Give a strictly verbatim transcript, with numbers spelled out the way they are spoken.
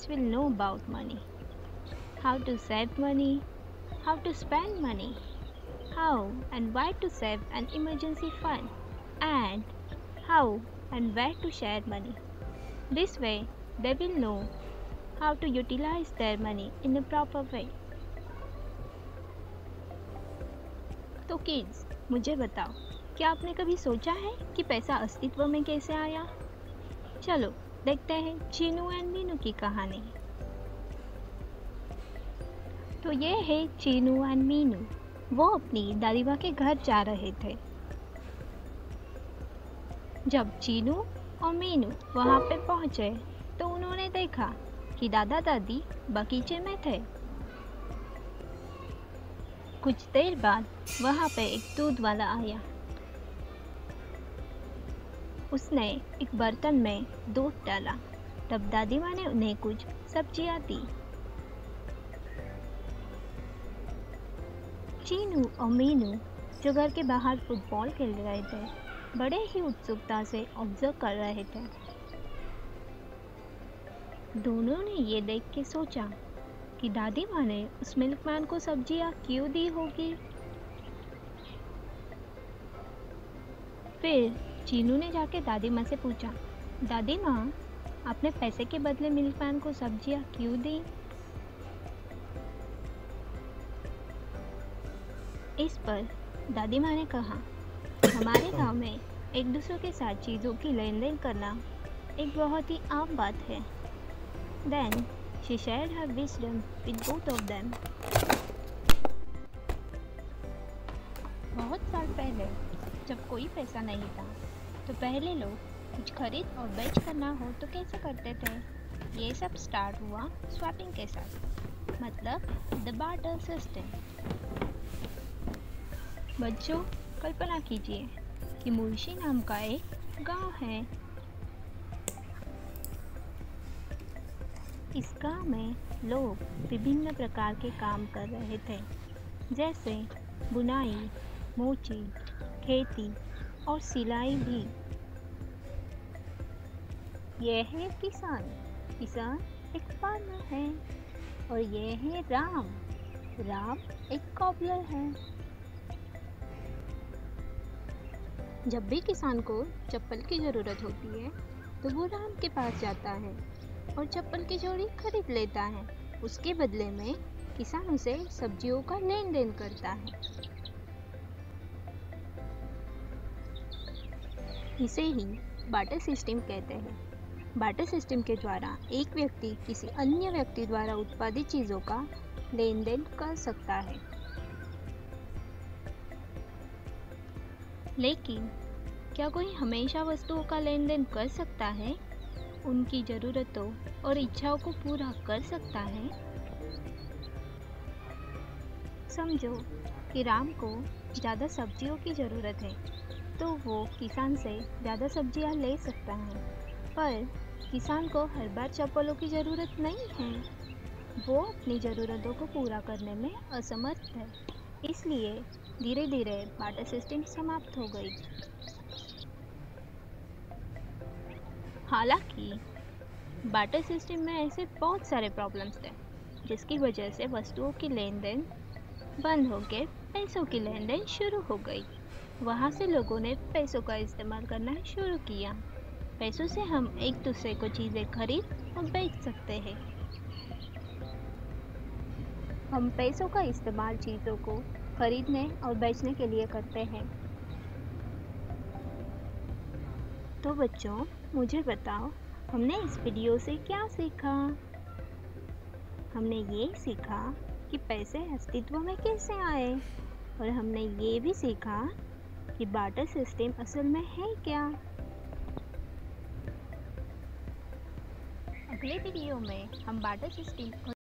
kids will know about money, how to save money, how to spend money, how and why to save an emergency fund, and how and where to share money. This way, they will know how to utilize their money in a proper way. तो kids, मुझे बताओ, क्या आपने कभी सोचा है कि पैसा अस्तित्व में कैसे आया? चलो देखते हैं चीनू एंड मीनू की कहानी। तो ये है चीनू एंड मीनू। वो अपनी दादी माँ के घर जा रहे थे। जब चीनू और मीनू वहाँ पे पहुँचे तो उन्होंने देखा कि दादा दादी बगीचे में थे। कुछ देर बाद वहाँ पे एक दूध वाला आया। उसने एक बर्तन में दूध डाला। तब दादी माँ ने उन्हें कुछ सब्जियाँ दी। चीनू और मीनू जो घर के बाहर फुटबॉल खेल रहे थे, बड़े ही उत्सुकता से ऑब्जर्व कर रहे थे। दोनों ने ये देख के सोचा कि दादी माँ ने उस मिल्कमैन को सब्जियाँ क्यों दी होगी। फिर चीनू ने जाके दादी माँ से पूछा, दादी माँ, आपने पैसे के बदले मिल्कमैन को सब्जियाँ क्यों दी? इस पर दादी माँ ने कहा, हमारे गांव में एक दूसरे के साथ चीज़ों की लेन देन करना एक बहुत ही आम बात है। Then she shared her wisdom with both of them. बहुत साल पहले जब कोई पैसा नहीं था तो पहले लोग कुछ खरीद और बेच करना हो तो कैसे करते थे? ये सब स्टार्ट हुआ स्वैपिंग के साथ, मतलब द बार्टर सिस्टम। बच्चों, कल्पना कीजिए कि मुर्शी नाम का एक गांव है। इस गांव में लोग विभिन्न प्रकार के काम कर रहे थे, जैसे बुनाई, मोची, खेती और सिलाई भी। यह है किसान। किसान एक फार्मर है। और यह है राम। राम एक कॉबलर है। जब भी किसान को चप्पल की ज़रूरत होती है तो वो राम के पास जाता है और चप्पल की जोड़ी खरीद लेता है। उसके बदले में किसान उसे सब्जियों का लेन देन करता है। इसे ही बार्टर सिस्टम कहते हैं। बार्टर सिस्टम के द्वारा एक व्यक्ति किसी अन्य व्यक्ति द्वारा उत्पादित चीज़ों का लेन देन कर सकता है। लेकिन क्या कोई हमेशा वस्तुओं का लेन देन कर सकता है? उनकी ज़रूरतों और इच्छाओं को पूरा कर सकता है? समझो कि राम को ज़्यादा सब्जियों की ज़रूरत है तो वो किसान से ज़्यादा सब्जियां ले सकता है, पर किसान को हर बार चप्पलों की ज़रूरत नहीं है। वो अपनी ज़रूरतों को पूरा करने में असमर्थ है। इसलिए धीरे धीरे बार्टर सिस्टम समाप्त हो गई। हालांकि बार्टर सिस्टम में ऐसे बहुत सारे प्रॉब्लम्स थे जिसकी वजह से वस्तुओं की लेन देन बंद होकर पैसों की लेन देन शुरू हो गई। वहाँ से लोगों ने पैसों का इस्तेमाल करना शुरू किया। पैसों से हम एक दूसरे को चीज़ें खरीद और बेच सकते हैं। हम पैसों का इस्तेमाल चीज़ों को खरीदने और बेचने के लिए करते हैं। तो बच्चों, मुझे बताओ, हमने इस वीडियो से क्या सीखा? हमने ये सीखा कि पैसे अस्तित्व में कैसे आए, और हमने ये भी सीखा कि बार्टर सिस्टम असल में है क्या। अगले वीडियो में हम बार्टर सिस्टम